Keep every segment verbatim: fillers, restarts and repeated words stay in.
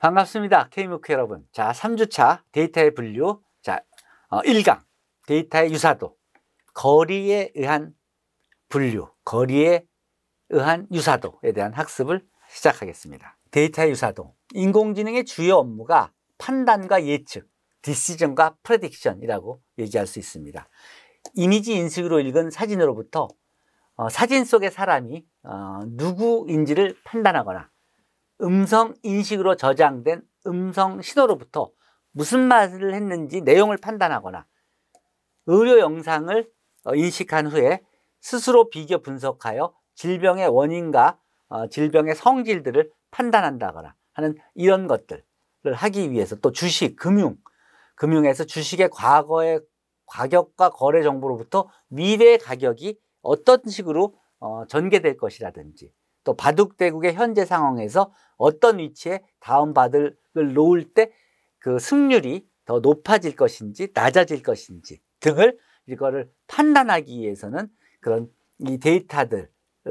반갑습니다. K무크 여러분. 자, 삼 주차 데이터의 분류. 자, 어, 일 강. 데이터의 유사도. 거리에 의한 분류. 거리에 의한 유사도에 대한 학습을 시작하겠습니다. 데이터의 유사도. 인공지능의 주요 업무가 판단과 예측, 디시전과 프레딕션이라고 얘기할 수 있습니다. 이미지 인식으로 읽은 사진으로부터 어, 사진 속의 사람이 어, 누구인지를 판단하거나 음성 인식으로 저장된 음성 신호로부터 무슨 말을 했는지 내용을 판단하거나 의료 영상을 어, 인식한 후에 스스로 비교 분석하여 질병의 원인과 어, 질병의 성질들을 판단한다거나 하는 이런 것들을 하기 위해서, 또 주식, 금융, 금융에서 주식의 과거의 가격과 거래 정보로부터 미래의 가격이 어떤 식으로 어, 전개될 것이라든지, 또 바둑대국의 현재 상황에서 어떤 위치에 다음 바둑을 놓을 때 그 승률이 더 높아질 것인지 낮아질 것인지 등을 이거를 판단하기 위해서는 그런 이 데이터들을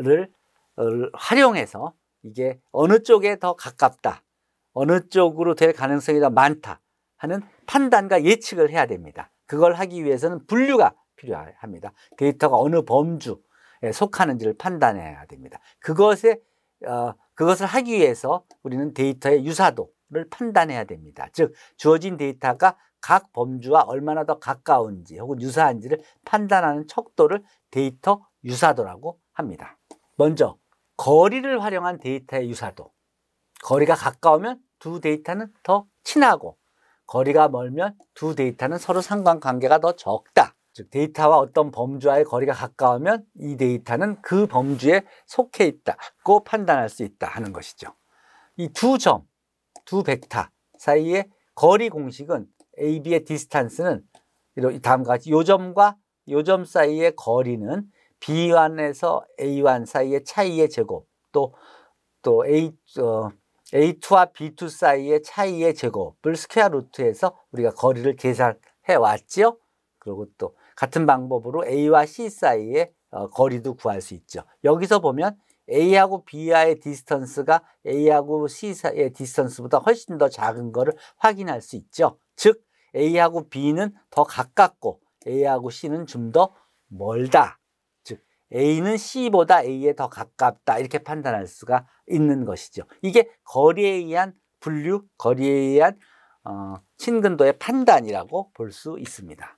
활용해서 이게 어느 쪽에 더 가깝다, 어느 쪽으로 될 가능성이 더 많다 하는 판단과 예측을 해야 됩니다. 그걸 하기 위해서는 분류가 필요합니다. 데이터가 어느 범주에 속하는지를 판단해야 됩니다. 그것에, 어, 그것을 하기 위해서 우리는 데이터의 유사도를 판단해야 됩니다. 즉, 주어진 데이터가 각 범주와 얼마나 더 가까운지 혹은 유사한지를 판단하는 척도를 데이터 유사도라고 합니다. 먼저, 거리를 활용한 데이터의 유사도. 거리가 가까우면 두 데이터는 더 친하고, 거리가 멀면 두 데이터는 서로 상관관계가 더 적다. 즉, 데이터와 어떤 범주와의 거리가 가까우면 이 데이터는 그 범주에 속해 있다고 판단할 수 있다 하는 것이죠. 이 두 점, 두 벡터 사이의 거리 공식은 A, B의 디스턴스는 다음과 같이 요 점과 요 점 사이의 거리는 비 원에서 에이 원 사이의 차이의 제곱, 또, 또 A, 어, 에이 투와 비 투 사이의 차이의 제곱을 스퀘어 루트해서 우리가 거리를 계산해 왔죠. 그리고 또 같은 방법으로 A와 C 사이의 어, 거리도 구할 수 있죠. 여기서 보면 A하고 B와의 디스턴스가 A하고 C 사이의 디스턴스보다 훨씬 더 작은 거를 확인할 수 있죠. 즉, A하고 B는 더 가깝고 A하고 C는 좀 더 멀다. 즉, A는 C보다 A에 더 가깝다, 이렇게 판단할 수가 있는 것이죠. 이게 거리에 의한 분류, 거리에 의한 어, 친근도의 판단이라고 볼 수 있습니다.